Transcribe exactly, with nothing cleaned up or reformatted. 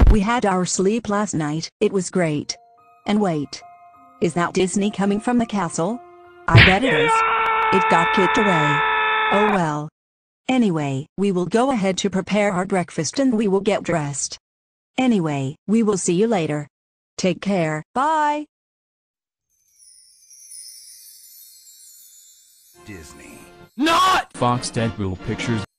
We had our sleep last night. It was great. And wait. Is that Disney coming from the castle? I bet it is. It got kicked away. Oh well. Anyway, we will go ahead to prepare our breakfast and we will get dressed. Anyway, we will see you later. Take care. Bye. Disney. Not Fox Deadpool Pictures.